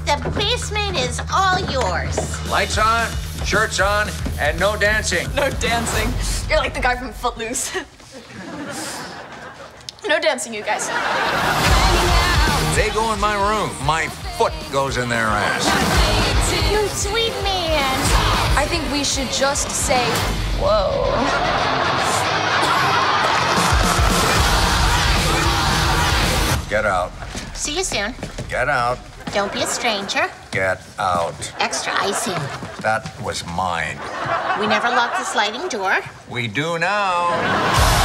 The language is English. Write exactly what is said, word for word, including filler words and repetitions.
the basement is all yours. Lights on, shirts on, and no dancing. No dancing. You're like the guy from Footloose. No dancing, you guys. They go in my room. My foot goes in their ass. You sweet man. I think we should just say, whoa. Get out. See you soon. Get out. Don't be a stranger. Get out. Extra icing. That was mine. We never locked the sliding door. We do now.